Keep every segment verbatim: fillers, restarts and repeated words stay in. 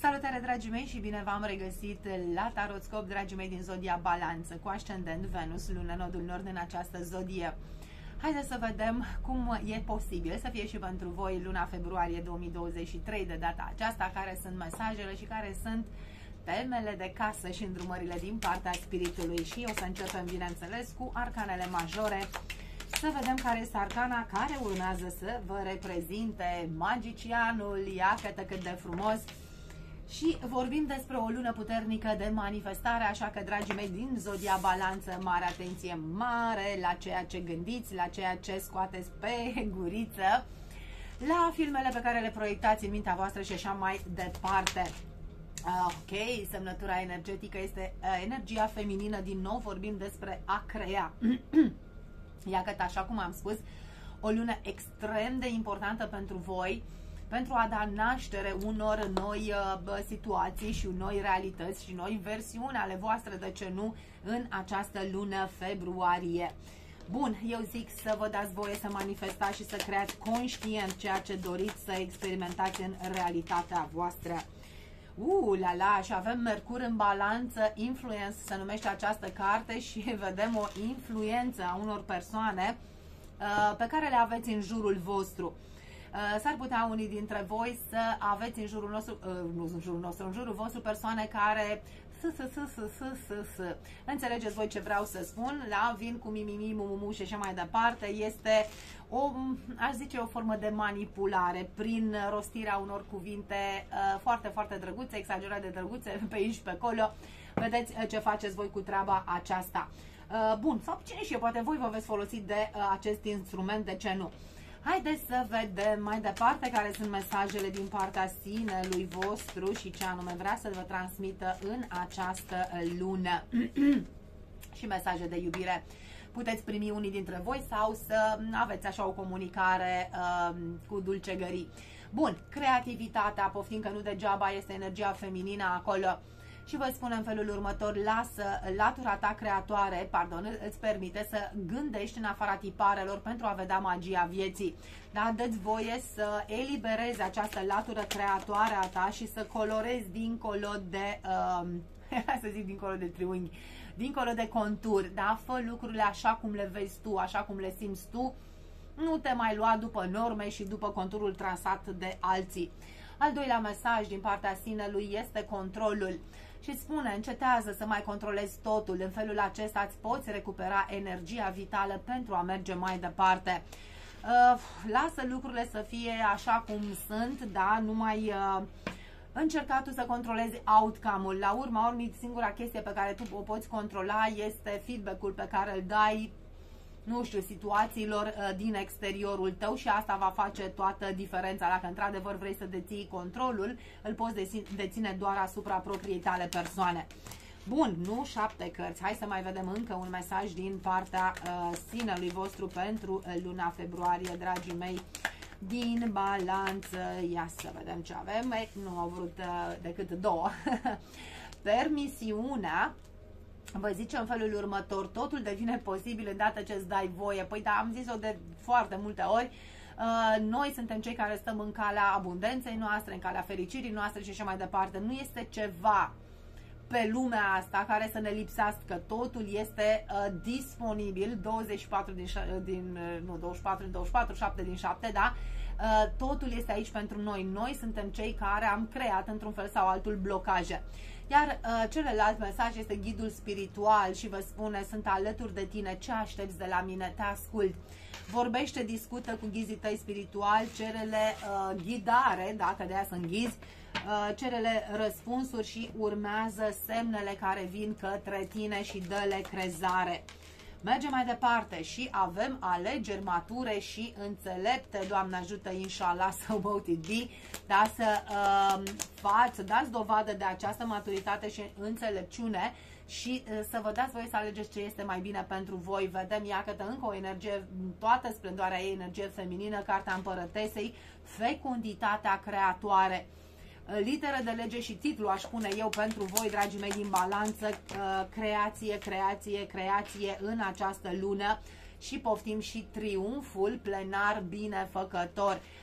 Salutare, dragii mei, și bine v-am regăsit la Tarotscop, dragii mei, din zodia Balanță, cu ascendent Venus, lună, nodul nord în această zodie. Haideți să vedem cum e posibil să fie și pentru voi luna februarie două mii douăzeci și trei de data aceasta, care sunt mesajele și care sunt temele de casă și îndrumările din partea spiritului. Și o să începem, bineînțeles, cu arcanele majore. Să vedem care este arcana care urmează să vă reprezinte magicianul. Iată cât de frumos! Și vorbim despre o lună puternică de manifestare, așa că, dragii mei, din zodia Balanță, mare atenție mare la ceea ce gândiți, la ceea ce scoateți pe guriță, la filmele pe care le proiectați în mintea voastră și așa mai departe. Ok, semnătura energetică este energia feminină, din nou vorbim despre a crea. Iată, așa cum am spus, o lună extrem de importantă pentru voi, pentru a da naștere unor noi uh, situații și noi realități și noi versiuni ale voastre, de ce nu, în această lună februarie. Bun, eu zic să vă dați voie să manifestați și să creați conștient ceea ce doriți să experimentați în realitatea voastră. Uh, la la, și avem Mercur în Balanță, Influence se numește această carte, și vedem o influență a unor persoane uh, pe care le aveți în jurul vostru. S-ar putea unii dintre voi să aveți în jurul nostru, nu în jurul nostru, în jurul vostru persoane care s, s, s, s, s, s, s. Înțelegeți voi ce vreau să spun? La vin cu mimimi, mumumu și așa mai departe. Este o, aș zice, o formă de manipulare prin rostirea unor cuvinte uh, foarte, foarte drăguțe, exagerat de drăguțe, pe aici și pe acolo. Vedeți ce faceți voi cu treaba aceasta. Uh, bun, sau cine știe, poate voi vă veți folosi de uh, acest instrument, de ce nu? Haideți să vedem mai departe care sunt mesajele din partea sinelui vostru și ce anume vrea să vă transmită în această lună. Și mesaje de iubire puteți primi unii dintre voi sau să aveți așa o comunicare uh, cu dulcegării. Bun, creativitatea, poftim că nu degeaba este energia feminină acolo. Și vă spun în felul următor: lasă latura ta creatoare, pardon, îți permite să gândești în afara tiparelor pentru a vedea magia vieții. Da? Dă-ți voie să eliberezi această latură creatoare a ta și să colorezi dincolo de, uh, să zic dincolo de triunghi, dincolo de conturi, da? Fă lucrurile așa cum le vezi tu, așa cum le simți tu. Nu te mai lua după norme și după conturul trasat de alții. Al doilea mesaj din partea sinelui este controlul. Și spune: încetează să mai controlezi totul. În felul acesta îți poți recupera energia vitală pentru a merge mai departe. Uh, lasă lucrurile să fie așa cum sunt, da? Nu mai uh, încerca tu să controlezi outcome-ul. La urma urmei, singura chestie pe care tu o poți controla este feedback-ul pe care îl dai, nu știu, situațiilor uh, din exteriorul tău, și asta va face toată diferența. Dacă într-adevăr vrei să deții controlul, îl poți deține doar asupra propriei tale persoane. Bun, nu șapte cărți. Hai să mai vedem încă un mesaj din partea uh, sinelui vostru pentru uh, luna februarie, dragii mei, din Balanță. Ia să vedem ce avem. Ei, nu au vrut uh, decât două. Permisiunea vă zice în felul următor: totul devine posibil îndată ce îți dai voie. Păi da, am zis-o de foarte multe ori. Noi suntem cei care stăm în calea abundenței noastre, în calea fericirii noastre și așa mai departe. Nu este ceva pe lumea asta care să ne lipsească. Totul este uh, disponibil douăzeci și patru din, din nu, douăzeci și patru din douăzeci și patru, șapte din șapte, da? Uh, totul este aici pentru noi. Noi suntem cei care am creat într-un fel sau altul blocaje. Iar uh, celălalt mesaj este ghidul spiritual și vă spune: sunt alături de tine, ce aștepți de la mine, te ascult. Vorbește, discută cu ghizii tăi spirituali, cere-le uh, ghidare, dacă de aia sunt ghizi, uh, cere-le răspunsuri și urmează semnele care vin către tine și dă-le crezare. Mergem mai departe și avem alegeri mature și înțelepte. Doamne ajută, inshallah, să both it be, da, să uh, fați, să dați dovadă de această maturitate și înțelepciune și uh, să vă dați voie să alegeți ce este mai bine pentru voi. Vedem, iată, încă o energie, toată splendoarea ei, energie feminină, cartea Împărătesei, fecunditatea creatoare. Literă de lege și titlu, aș spune eu, pentru voi, dragii mei, din Balanță: creație, creație, creație în această lună. Și poftim și triumful plenar binefăcător.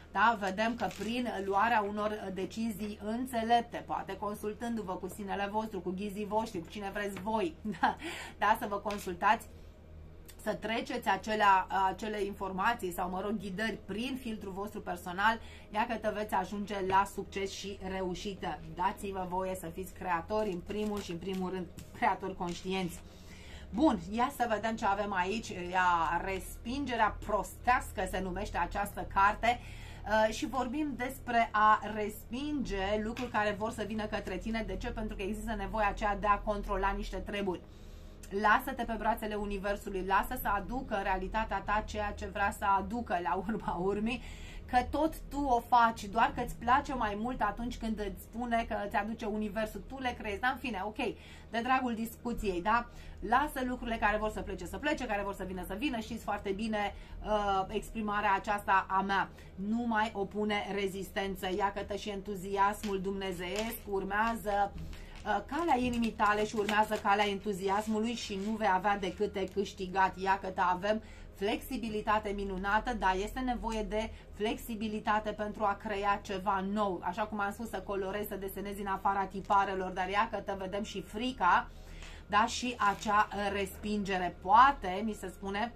Da? Vedem că prin luarea unor decizii înțelepte, poate consultându-vă cu sinele vostru, cu ghizii voștri, cu cine vreți voi, da? Da? Să vă consultați, să treceți acele, acele informații sau, mă rog, ghidări prin filtrul vostru personal, iată veți ajunge la succes și reușită. Dați-vă voie să fiți creatori, în primul și în primul rând creatori conștienți. Bun, ia să vedem ce avem aici. Ia, respingerea prostească se numește această carte. Uh, și vorbim despre a respinge lucruri care vor să vină către tine. De ce? Pentru că există nevoia aceea de a controla niște treburi. Lasă-te pe brațele Universului, lasă să aducă realitatea ta ceea ce vrea să aducă la urma urmii, că tot tu o faci, doar că îți place mai mult atunci când îți spune că îți aduce Universul, tu le creezi, dar în fine, ok, de dragul discuției, da? Lasă lucrurile care vor să plece să plece, care vor să vină să vină, știți foarte bine uh, exprimarea aceasta a mea. Nu mai opune rezistență, iată și entuziasmul dumnezeiesc urmează calea inimii tale și urmează calea entuziasmului și nu vei avea decât de câștigat. Iată, avem flexibilitate minunată, dar este nevoie de flexibilitate pentru a crea ceva nou. Așa cum am spus, să colorezi, să desenezi în afara tiparelor, dar iată, vedem și frica, da, și acea respingere. Poate, mi se spune,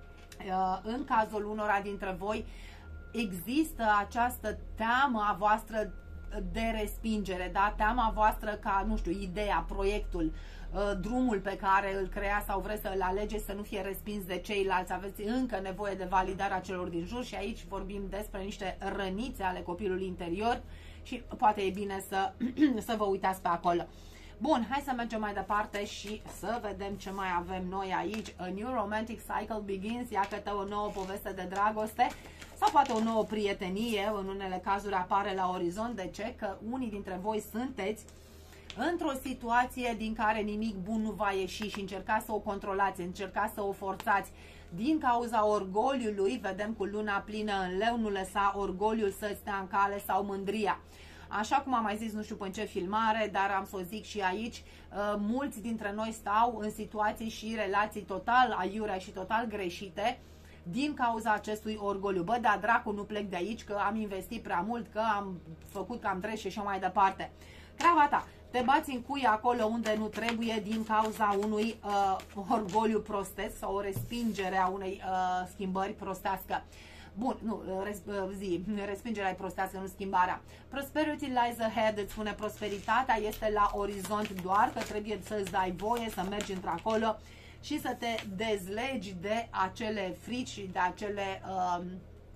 în cazul unora dintre voi, există această teamă a voastră de respingere, da? Teama voastră ca, nu știu, ideea, proiectul, drumul pe care îl crea sau vreți să îl alegeți să nu fie respins de ceilalți, aveți încă nevoie de validarea celor din jur și aici vorbim despre niște rănițe ale copilului interior și poate e bine să, să vă uitați pe acolo. Bun, hai să mergem mai departe și să vedem ce mai avem noi aici. A new romantic cycle begins, iată o nouă poveste de dragoste sau poate o nouă prietenie, în unele cazuri apare la orizont. De ce? Că unii dintre voi sunteți într-o situație din care nimic bun nu va ieși și încercați să o controlați, încercați să o forțați. Din cauza orgoliului, vedem cu luna plină în leu, nu lăsa orgoliul să stea în cale sau mândria. Așa cum am mai zis, nu știu pe ce filmare, dar am să o zic și aici, mulți dintre noi stau în situații și relații total aiurea și total greșite din cauza acestui orgoliu. Bă, da, dracu, nu plec de aici, că am investit prea mult, că am făcut cam drept și așa mai departe. Treaba ta, te bați în cui acolo unde nu trebuie din cauza unui uh, orgoliu prostesc sau o respingere a unei uh, schimbări prostească. Bun, nu, res, zi, respingerea e prostească, nu schimbarea. Prosperity lies ahead, îți spune prosperitatea este la orizont, doar că trebuie să-ți dai voie să mergi într-acolo și să te dezlegi de acele frici și de acele, uh,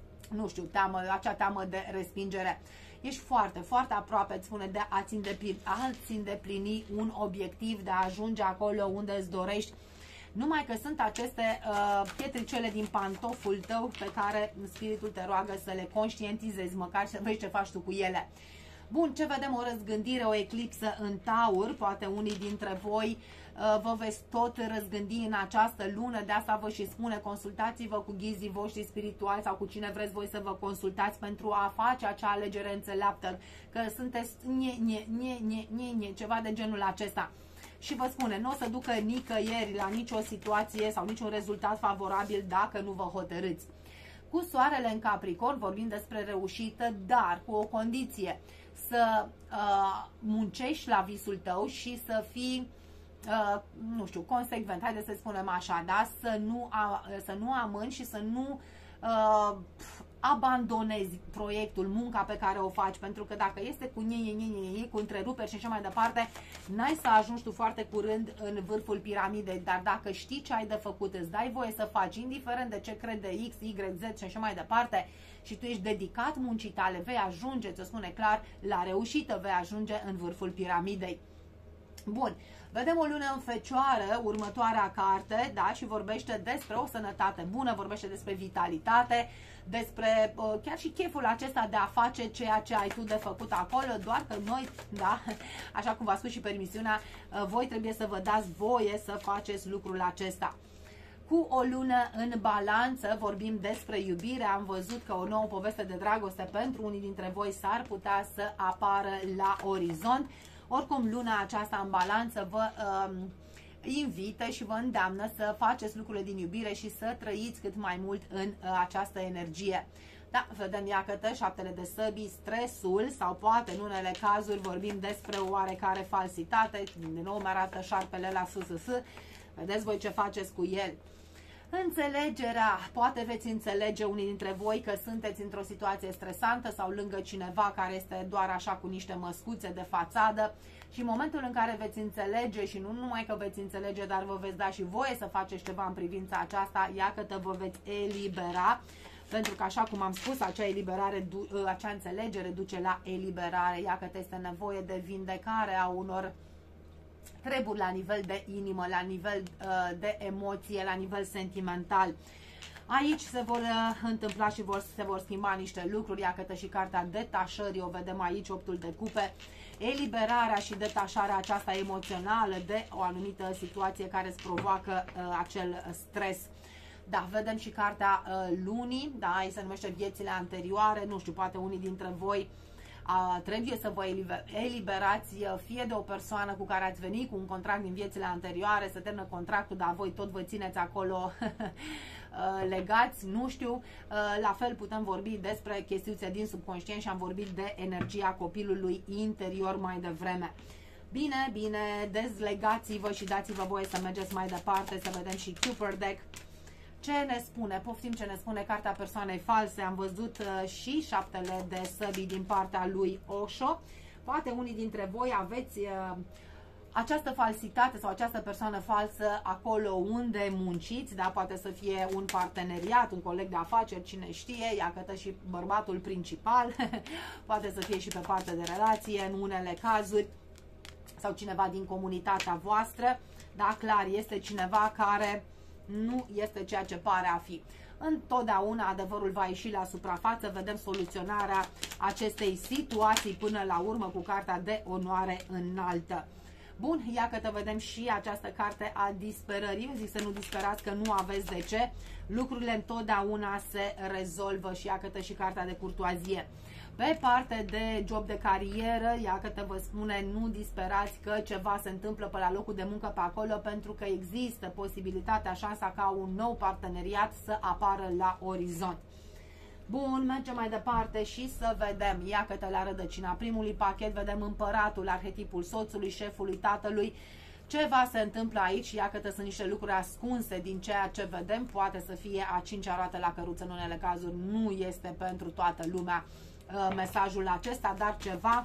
nu știu, teamă, acea teamă de respingere. Ești foarte, foarte aproape, îți spune, de a-ți îndeplini, a-ți îndeplini un obiectiv, de a ajunge acolo unde îți dorești. Numai că sunt aceste uh, pietricele din pantoful tău pe care spiritul te roagă să le conștientizezi, măcar să vezi ce faci tu cu ele. Bun, ce vedem? O răzgândire, o eclipsă în Taur, poate unii dintre voi uh, vă veți tot răzgândi în această lună, de asta vă și spune, consultați-vă cu ghizii voștri spirituali sau cu cine vreți voi să vă consultați pentru a face acea alegere înțeleaptă, că sunteți nye, nye, nye, nye, nye, nye, ceva de genul acesta. Și vă spune, nu o să ducă nicăieri la nicio situație sau niciun rezultat favorabil dacă nu vă hotărâți. Cu soarele în Capricorn vorbim despre reușită, dar cu o condiție, să uh, muncești la visul tău și să fii, uh, nu știu, consecvent, haideți să spunem așa, da? Să nu, a, să nu amâni și să nu uh, abandonezi proiectul, munca pe care o faci, pentru că dacă este cu nie, nie, nie, nie, cu întreruperi și așa mai departe, n-ai să ajungi tu foarte curând în vârful piramidei, dar dacă știi ce ai de făcut, îți dai voie să faci, indiferent de ce crede X, Y, Z și așa mai departe, și tu ești dedicat muncii tale, vei ajunge, ți-o spune clar, la reușită, vei ajunge în vârful piramidei. Bun, vedem o lună în Fecioară, următoarea carte, da, și vorbește despre o sănătate bună, vorbește despre vitalitate, despre uh, chiar și cheful acesta de a face ceea ce ai tu de făcut acolo, doar că noi, da, așa cum v-a spus și permisiunea, uh, voi trebuie să vă dați voie să faceți lucrul acesta. Cu o lună în Balanță vorbim despre iubire, am văzut că o nouă poveste de dragoste pentru unii dintre voi s-ar putea să apară la orizont. Oricum, luna aceasta în Balanță vă uh, invită și vă îndeamnă să faceți lucrurile din iubire și să trăiți cât mai mult în uh, această energie. Da, vedem, iată, șaptele de săbii, stresul sau poate în unele cazuri vorbim despre o oarecare falsitate. Din nou mi arată șarpele la sus, sus. Vedeți voi ce faceți cu el. Înțelegerea, poate veți înțelege unii dintre voi că sunteți într-o situație stresantă sau lângă cineva care este doar așa cu niște măscuțe de fațadă și în momentul în care veți înțelege și nu numai că veți înțelege, dar vă veți da și voie să faceți ceva în privința aceasta, iată vă veți elibera, pentru că așa cum am spus, acea eliberare, acea înțelegere duce la eliberare, iată este nevoie de vindecare a unor treburi la nivel de inimă, la nivel uh, de emoție, la nivel sentimental. Aici se vor uh, întâmpla și vor, se vor schimba niște lucruri, iată și cartea detașării, o vedem aici, optul de cupe, eliberarea și detașarea aceasta emoțională de o anumită situație care îți provoacă uh, acel stres. Da, vedem și cartea uh, lunii, da, aici se numește viețile anterioare, nu știu, poate unii dintre voi A, trebuie să vă eliberați fie de o persoană cu care ați venit cu un contract din viețile anterioare, să termină contractul, dar voi tot vă țineți acolo legați, nu știu. La fel putem vorbi despre chestiuțe din subconștient și am vorbit de energia copilului interior mai devreme. Bine, bine, dezlegați-vă și dați-vă voie să mergeți mai departe, să vedem și Cupid Deck. Ce ne spune? Poftim ce ne spune cartea persoanei false. Am văzut uh, și șaptele de săbii din partea lui Osho. Poate unii dintre voi aveți uh, această falsitate sau această persoană falsă acolo unde munciți, da? Poate să fie un parteneriat, un coleg de afaceri, cine știe, iată și bărbatul principal, poate să fie și pe partea de relație în unele cazuri, sau cineva din comunitatea voastră, da? Clar, este cineva care nu este ceea ce pare a fi. Întotdeauna adevărul va ieși la suprafață, vedem soluționarea acestei situații până la urmă cu cartea de onoare înaltă. Bun, iată vedem și această carte a disperării. Zic să nu disperați că nu aveți de ce. Lucrurile întotdeauna se rezolvă și iată și cartea de curtoazie. Pe parte de job de carieră, iată vă spune, nu disperați că ceva se întâmplă pe la locul de muncă pe acolo, pentru că există posibilitatea, șansa ca un nou parteneriat să apară la orizont. Bun, mergem mai departe și să vedem, iată la rădăcina primului pachet, vedem împăratul, arhetipul soțului, șefului, tatălui. Ceva se întâmplă aici, iată sunt niște lucruri ascunse din ceea ce vedem, poate să fie a cincea roată la căruță în unele cazuri, nu este pentru toată lumea mesajul acesta, dar ceva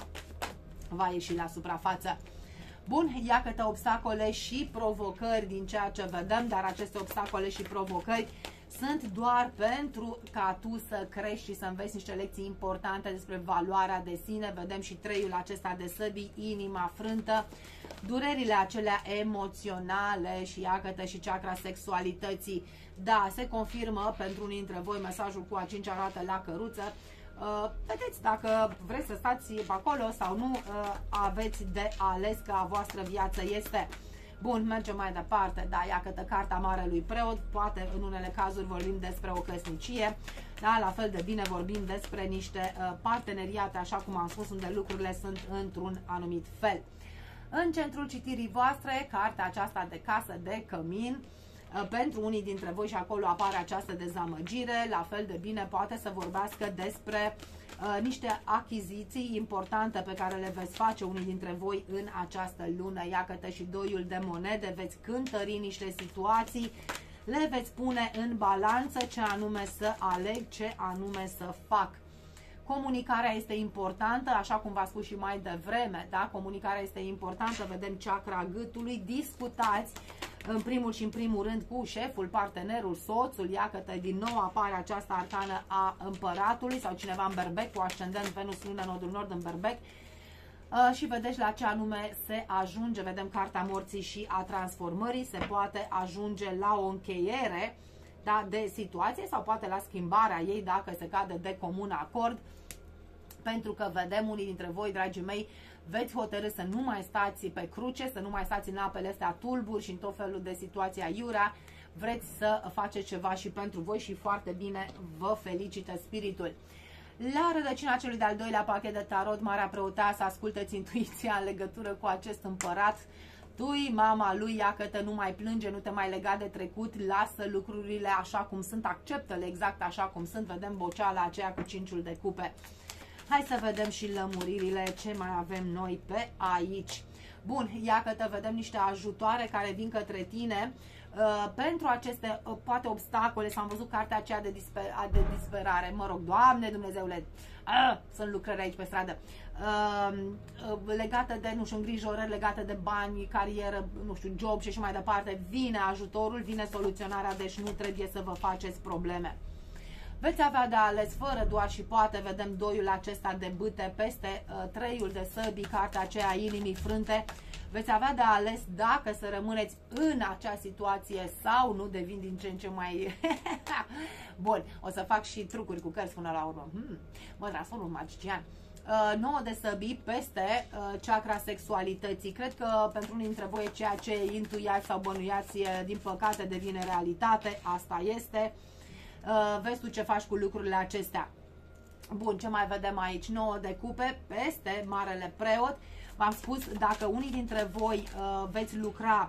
va ieși la suprafață. Bun, iată obstacole și provocări din ceea ce vedem, dar aceste obstacole și provocări sunt doar pentru ca tu să crești și să înveți niște lecții importante despre valoarea de sine. Vedem și treiul acesta de săbii, inima frântă, durerile acelea emoționale și iată și chakra sexualității. Da, se confirmă pentru unii dintre voi mesajul cu a cincea roată la căruță. Uh, vedeți dacă vreți să stați pe acolo sau nu, uh, aveți de ales că a voastră viață este. Bun, mergem mai departe. Da, iată carta Marelui Preot, poate în unele cazuri vorbim despre o căsnicie, da, la fel de bine vorbim despre niște uh, parteneriate, așa cum am spus, unde lucrurile sunt într-un anumit fel. În centrul citirii voastre, cartea aceasta de casă de cămin, pentru unii dintre voi și acolo apare această dezamăgire, la fel de bine poate să vorbească despre uh, niște achiziții importante pe care le veți face unii dintre voi în această lună. Iată și doiul de monede, veți cântări niște situații, le veți pune în balanță ce anume să aleg, ce anume să fac. Comunicarea este importantă, așa cum v-am spus și mai devreme, da? Comunicarea este importantă, vedem chakra gâtului, discutați în primul și în primul rând cu șeful, partenerul, soțul, iată din nou apare această arcană a împăratului sau cineva în berbec cu ascendent Venus, lună, nodul nord în berbec. Uh, și vedeți la ce anume se ajunge, vedem cartea morții și a transformării, se poate ajunge la o încheiere, da, de situație sau poate la schimbarea ei dacă se cade de comun acord, pentru că vedem unii dintre voi, dragii mei, veți hotărâ să nu mai stați pe cruce, să nu mai stați în apele astea tulburi și în tot felul de situații aiurea, vreți să faceți ceva și pentru voi și foarte bine, vă felicită spiritul. La rădăcina celui de-al doilea pachet de tarot, Marea Preoteasă, ascultă-ți intuiția în legătură cu acest împărat. tu-i mama lui, ia că te nu mai plânge, nu te mai lega de trecut, lasă lucrurile așa cum sunt, acceptă-le exact așa cum sunt. Vedem boceala aceea cu cinciul de cupe. Hai să vedem și lămuririle, ce mai avem noi pe aici. Bun, ia că te vedem niște ajutoare care vin către tine uh, pentru aceste, uh, poate, obstacole. S-am văzut cartea aceea de, disper, de disperare. Mă rog, Doamne Dumnezeule, uh, sunt lucrări aici pe stradă. Uh, uh, legată de, nu știu, îngrijorări legate de bani, carieră, nu știu, job și așa mai departe. Vine ajutorul, vine soluționarea, deci nu trebuie să vă faceți probleme. Veți avea de ales fără doar și poate, vedem doiul acesta de bâte peste uh, treiul de săbii, cartea aceea inimii frânte. Veți avea de ales dacă să rămâneți în acea situație sau nu, devin din ce în ce mai... Bun, o să fac și trucuri cu cărți până la urmă. Hmm, mă transform în magician. Uh, nouă de săbii peste uh, chakra sexualității. Cred că pentru unii dintre voi ceea ce intuiați sau bănuiați, din păcate, devine realitate. Asta este. Uh, vezi tu ce faci cu lucrurile acestea. Bun, ce mai vedem aici? nouă de cupe peste Marele Preot. V-am spus, dacă unii dintre voi uh, veți lucra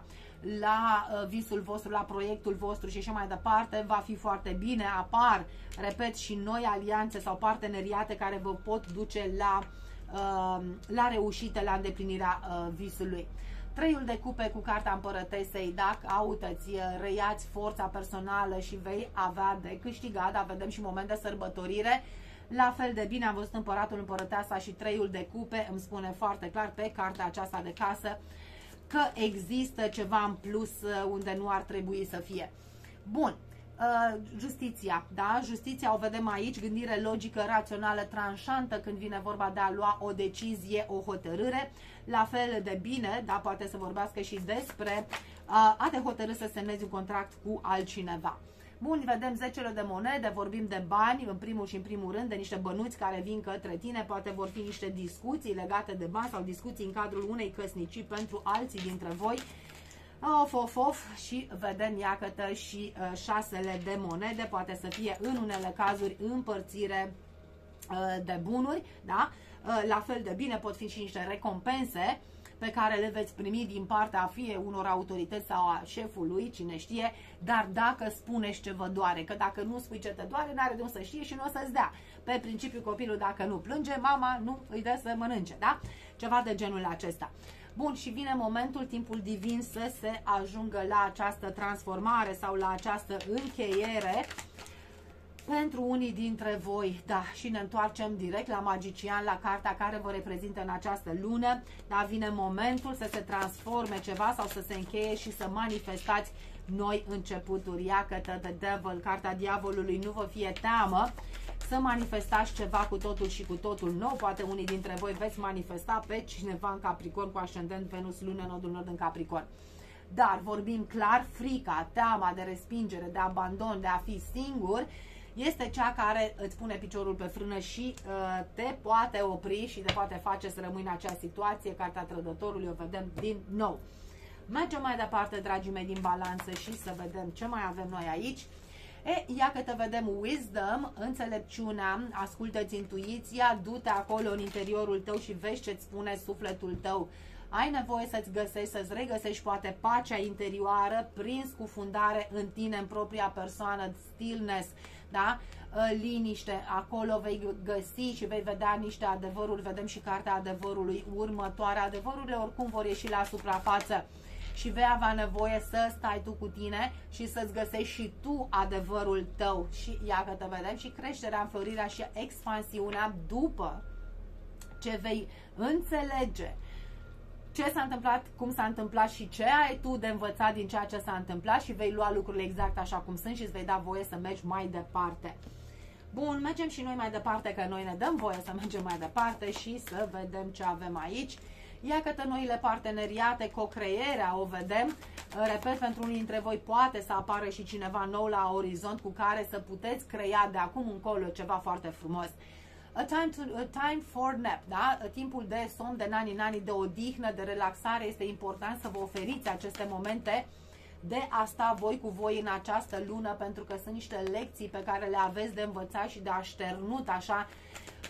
la uh, visul vostru, la proiectul vostru și așa mai departe, va fi foarte bine. Apar, repet, și noi alianțe sau parteneriate care vă pot duce la, uh, la reușite, la îndeplinirea uh, visului. Treiul de cupe cu cartea împărătesei, dacă autați, reiați forța personală și vei avea de câștigat, dar vedem și moment de sărbătorire. La fel de bine am văzut împăratul, împărăteasa și treiul de cupe, îmi spune foarte clar pe cartea aceasta de casă că există ceva în plus unde nu ar trebui să fie. Bun. Uh, justiția, da? Justiția o vedem aici, gândire logică, rațională, tranșantă când vine vorba de a lua o decizie, o hotărâre. La fel de bine, da, poate să vorbească și despre uh, a te hotărâ să semnezi un contract cu altcineva. Bun, vedem zecele de monede, vorbim de bani, în primul și în primul rând, de niște bănuți care vin către tine, poate vor fi niște discuții legate de bani sau discuții în cadrul unei căsnicii pentru alții dintre voi. Of, of, of, și vedem, iată, și uh, șasele de monede, poate să fie în unele cazuri împărțire uh, de bunuri, da? Uh, la fel de bine pot fi și niște recompense pe care le veți primi din partea fie unor autorități sau a șefului, cine știe, dar dacă spuneți ce vă doare, că dacă nu spui ce te doare, n-are de unde să știe și nu o să-ți dea. Pe principiu, copilul dacă nu plânge, mama nu îi dă să mănânce, da? Ceva de genul acesta. Bun, și vine momentul, timpul divin să se ajungă la această transformare sau la această încheiere pentru unii dintre voi. Da, și ne întoarcem direct la magician, la cartea care vă reprezintă în această lună. Da, vine momentul să se transforme ceva sau să se încheie și să manifestați noi începuturi. Iacă The Devil, cartea diavolului, nu vă fie teamă să manifestați ceva cu totul și cu totul nou. Poate unii dintre voi veți manifesta pe cineva în Capricorn cu ascendent Venus, lună, nodul nord în Capricorn. Dar vorbim clar, frica, teama de respingere, de abandon, de a fi singur, este cea care îți pune piciorul pe frână și uh, te poate opri și te poate face să rămâi în acea situație. Cartea Trădătorului o vedem din nou. Mergem mai departe, dragii mei, din balanță și să vedem ce mai avem noi aici. E, ia că te vedem wisdom, înțelepciunea, ascultă-ți intuiția, du-te acolo în interiorul tău și vezi ce-ți spune sufletul tău. Ai nevoie să-ți găsești, să-ți regăsești poate pacea interioară, prins cu fundare în tine, în propria persoană, stillness, da? Liniște, acolo vei găsi și vei vedea niște adevăruri, vedem și cartea adevărului următoare. Adevărurile oricum vor ieși la suprafață și vei avea nevoie să stai tu cu tine și să-ți găsești și tu adevărul tău. Și ia că te vedem și creșterea, înflorirea și expansiunea după ce vei înțelege ce s-a întâmplat, cum s-a întâmplat și ce ai tu de învățat din ceea ce s-a întâmplat și vei lua lucrurile exact așa cum sunt și îți vei da voie să mergi mai departe. Bun, mergem și noi mai departe, că noi ne dăm voie să mergem mai departe și să vedem ce avem aici. Ia că noile parteneriate, co-creierea o vedem. Repet, pentru unii dintre voi poate să apară și cineva nou la orizont cu care să puteți crea de acum încolo ceva foarte frumos. A time, to, a time for nap, da? Timpul de somn, de nani-nani, de odihnă, de relaxare. Este important să vă oferiți aceste momente de a sta voi cu voi în această lună, pentru că sunt niște lecții pe care le aveți de învățat și de așternut așa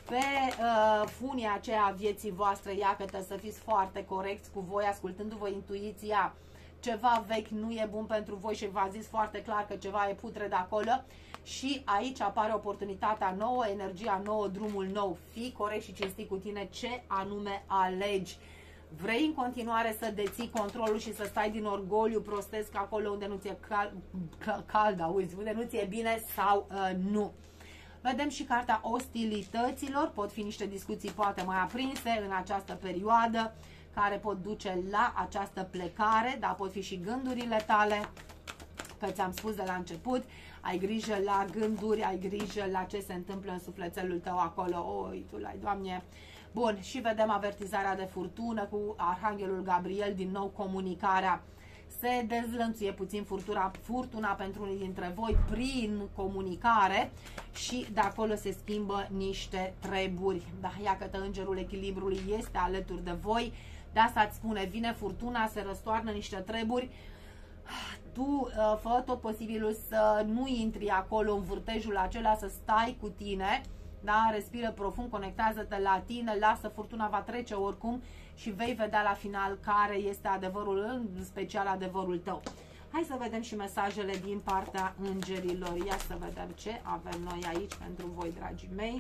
pe uh, funia aceea a vieții voastre, iată, să fiți foarte corecți cu voi, ascultându-vă intuiția. Ceva vechi nu e bun pentru voi și v-a zis foarte clar că ceva e putred acolo și aici apare oportunitatea nouă, energia nouă, drumul nou. Fii corect și cinstit cu tine ce anume alegi. Vrei în continuare să deții controlul și să stai din orgoliu prostesc acolo unde nu ți-e cal, cald, auzi, unde nu ți-e bine sau uh, nu. Vedem și cartea ostilităților, pot fi niște discuții poate mai aprinse în această perioadă, care pot duce la această plecare, dar pot fi și gândurile tale, că ți-am spus de la început, ai grijă la gânduri, ai grijă la ce se întâmplă în sufletelul tău acolo, oi, tu l-ai, Doamne. Bun, și vedem avertizarea de furtună cu Arhanghelul Gabriel, din nou comunicarea. Se dezlănțuie puțin furtuna, furtuna pentru unii dintre voi prin comunicare și de acolo se schimbă niște treburi. Da, iată, îngerul echilibrului este alături de voi. De asta îți spune, vine furtuna, se răstoarnă niște treburi. Tu uh, fă tot posibilul să nu intri acolo în vârtejul acela, să stai cu tine, da? Respiră profund, conectează-te la tine, lasă, furtuna va trece oricum și vei vedea la final care este adevărul, în special adevărul tău. Hai să vedem și mesajele din partea îngerilor. Ia să vedem ce avem noi aici pentru voi, dragii mei.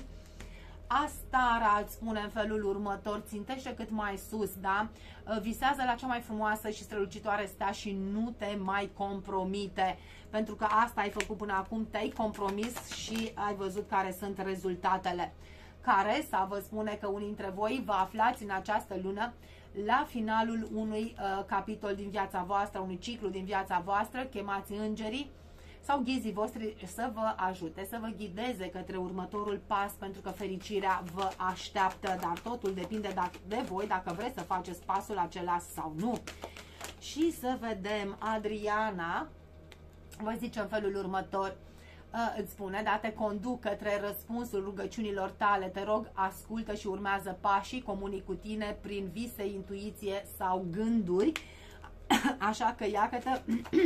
Astara îți spune în felul următor, țintește cât mai sus, da? Visează la cea mai frumoasă și strălucitoare stea și nu te mai compromite. Pentru că asta ai făcut până acum, te-ai compromis și ai văzut care sunt rezultatele. Care, să vă spune că unii dintre voi vă aflați în această lună la finalul unui uh, capitol din viața voastră, unui ciclu din viața voastră, chemați îngerii sau ghizii voștri să vă ajute, să vă ghideze către următorul pas, pentru că fericirea vă așteaptă, dar totul depinde de voi, dacă vreți să faceți pasul acela sau nu. Și să vedem, Adriana vă zice în felul următor, îți spune, da, te conduc către răspunsul rugăciunilor tale, te rog, ascultă și urmează pașii, comunic cu tine prin vise, intuiție sau gânduri, așa că iată,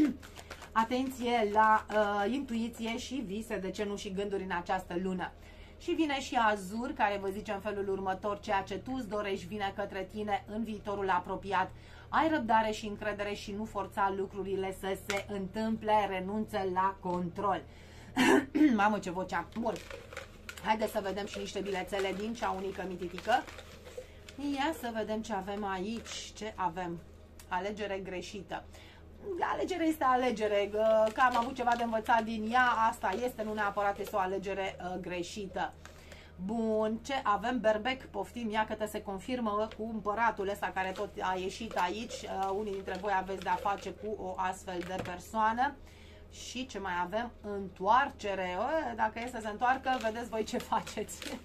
atenție la uh, intuiție și vise, de ce nu și gânduri în această lună. Și vine și Azur, care vă zice în felul următor, ceea ce tu îți dorești vine către tine în viitorul apropiat. Ai răbdare și încredere și nu forța lucrurile să se întâmple, renunță la control. Mamă, ce voce am. Bun. Haideți să vedem și niște bilețele din cea unică mititică. Ia să vedem ce avem aici. Ce avem? Alegere greșită. Alegere este alegere, că am avut ceva de învățat din ea, asta este, nu neapărat este o alegere uh, greșită. Bun, ce avem? Berbec, poftim, ia că se confirmă cu împăratul ăsta care tot a ieșit aici. Uh, unii dintre voi aveți de-a face cu o astfel de persoană. Și ce mai avem? Întoarcere. Uh, dacă e să se întoarcă, vedeți voi ce faceți.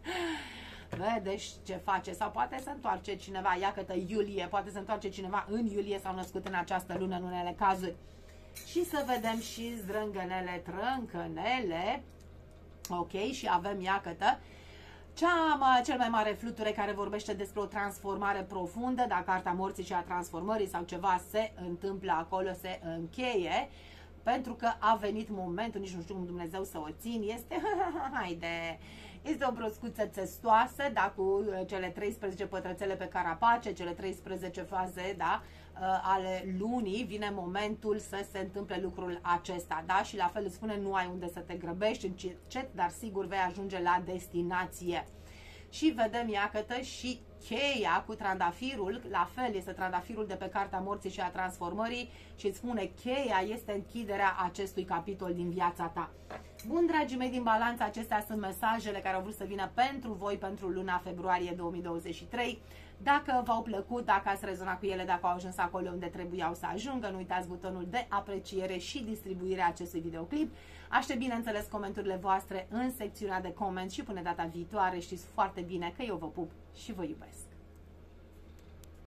Vedeți ce face, sau poate să întoarce cineva, iată iulie, poate să întoarce cineva în iulie sau născut în această lună în unele cazuri. Și să vedem și zdrângănele, trâncănele, ok, și avem iată cea, cel mai mare fluture care vorbește despre o transformare profundă, dacă cartea morții și a transformării sau ceva se întâmplă acolo, se încheie, pentru că a venit momentul, nici nu știu cum Dumnezeu să o țin, este, haide, este o broscuță țestoasă, da, cu cele treisprezece pătrățele pe carapace, cele treisprezece faze, da, ale lunii, vine momentul să se întâmple lucrul acesta, da, și la fel îți spune, nu ai unde să te grăbești, încet, dar sigur vei ajunge la destinație. Și vedem, iată, și cheia cu trandafirul, la fel este trandafirul de pe cartea morții și a transformării și îți spune, cheia este închiderea acestui capitol din viața ta. Bun, dragii mei din Balanță, acestea sunt mesajele care au vrut să vină pentru voi pentru luna februarie două mii douăzeci și trei. Dacă v-au plăcut, dacă ați rezonat cu ele, dacă au ajuns acolo unde trebuiau să ajungă, nu uitați butonul de apreciere și distribuirea acestui videoclip. Aștept, bineînțeles, comentariile voastre în secțiunea de comment și până data viitoare știți foarte bine că eu vă pup și vă iubesc.